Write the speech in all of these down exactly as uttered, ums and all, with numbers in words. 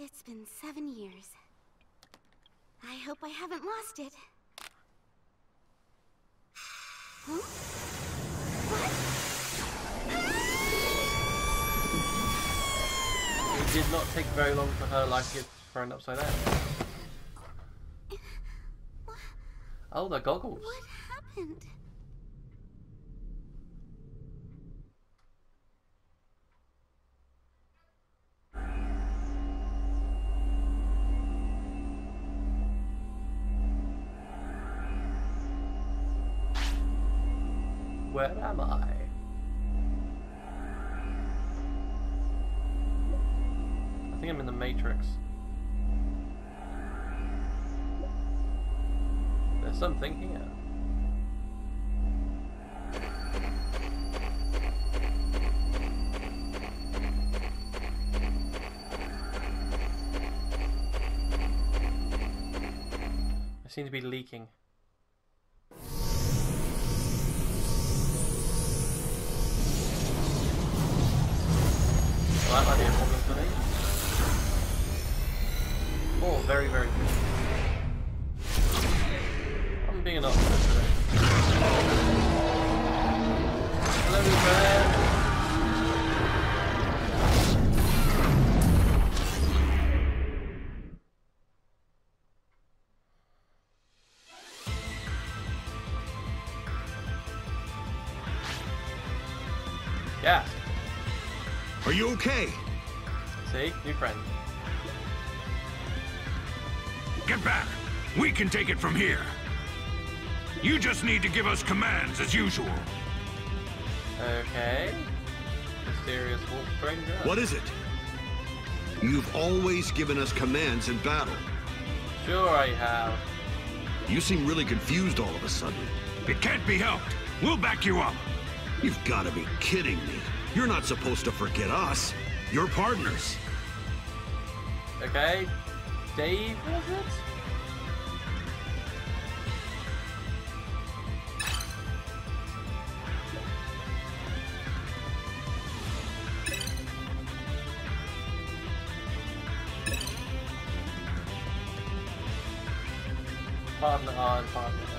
It's been seven years. I hope I haven't lost it. Huh? What? It did not take very long for her life to get thrown upside down. Oh, the goggles. What happened? Where am I? I think I'm in the Matrix. There's something here. I seem to be leaking. Well, that might be a problem for me. Oh, very, very good. I'm being an optimist today. Hello, Brad. Yeah. Are you okay? See? New friend. Get back! We can take it from here. You just need to give us commands as usual. Okay. Mysterious wolf stranger. What is it? You've always given us commands in battle. Sure I have. You seem really confused all of a sudden. It can't be helped. We'll back you up. You've got to be kidding me. You're not supposed to forget us. You're partners. Okay. Dave, was it? Partner on, partner down.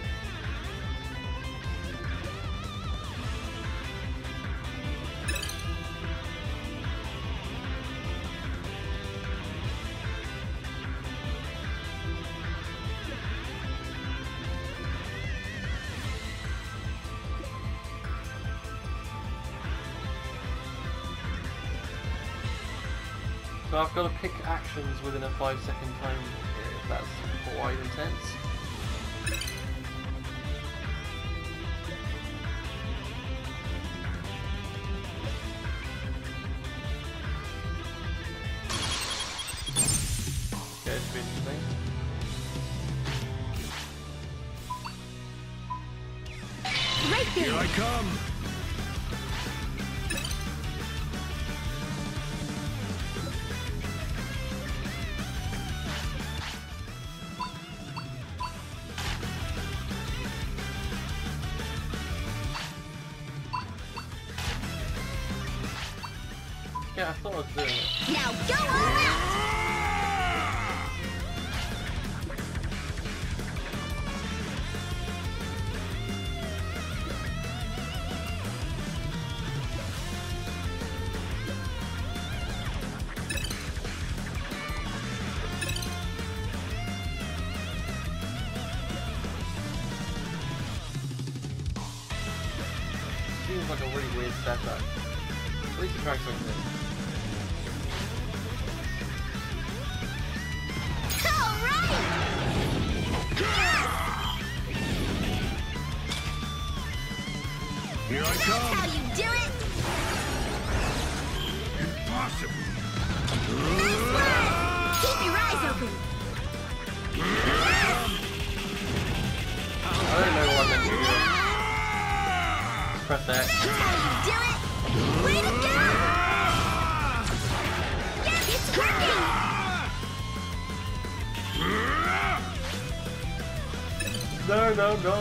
So I've got to pick actions within a five second time period. That's quite intense. Okay, this should be interesting. Right there! Here I come. Yeah, I thought I was doing it. Now go all out! Seems like a really weird setup. At least you're trying something. All right! Here I That's come. how you do it! Impossible. Nice one! Keep your eyes open! I don't know what I'm meant to do. Press X. That's how you do it! Way to go! Yes, it's working! No, no, no.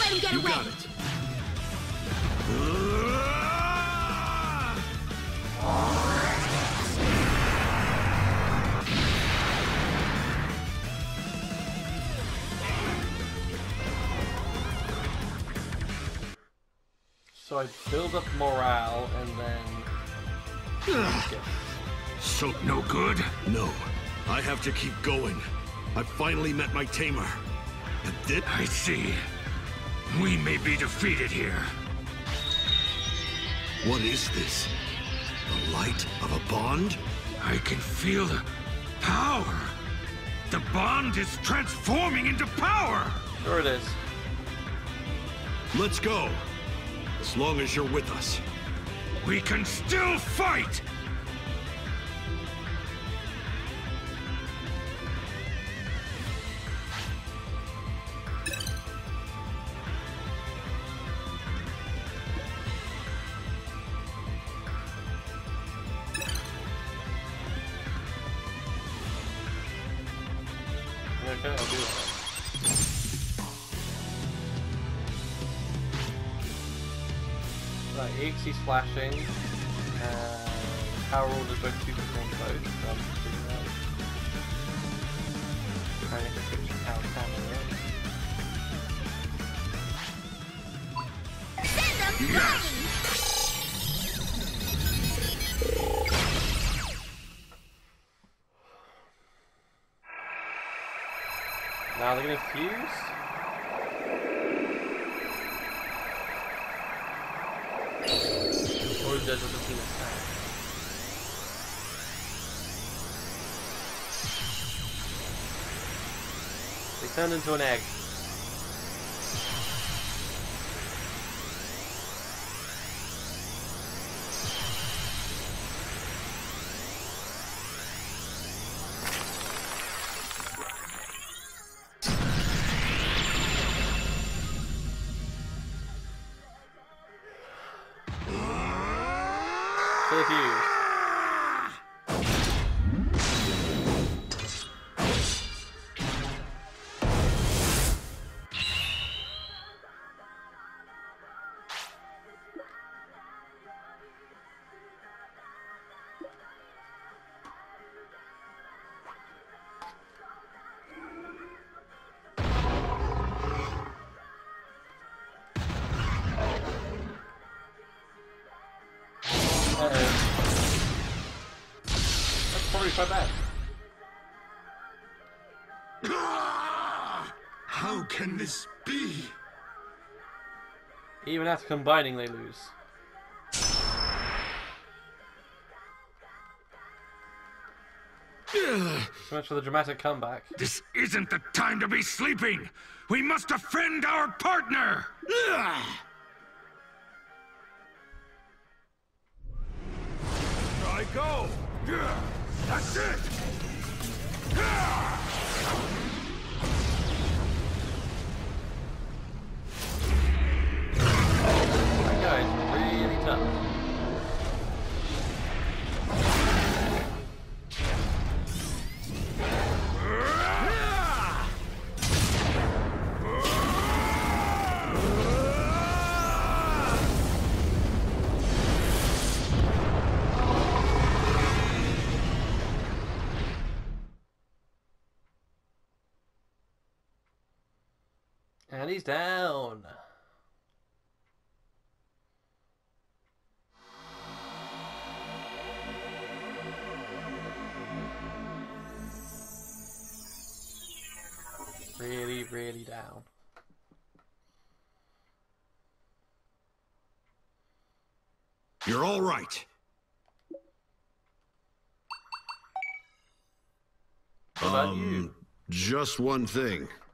let him get You away. got it. So I build up morale and then... Ugh. Yes. So no good? No, I have to keep going. I finally met my tamer. And then... I see. We may be defeated here. What is this? The light of a bond? I can feel the power. The bond is transforming into power. Sure it is. Let's go. As long as you're with us. We can still fight. Okay, I'll do it. Right, E X E's flashing, and power orders both two perform both, so I'm just doing that. Trying to get the power camera in. Send them flying! Now they're gonna fuse? Or does it just seem attack? They turned into an egg. Still fused. Probably quite bad. How can this be? Even after combining, they lose. So much for the dramatic comeback. This isn't the time to be sleeping. We must defend our partner. I go. That's it. That guy's really tough. And he's down. Really, really down. You're all right. What about Um, you? just one thing.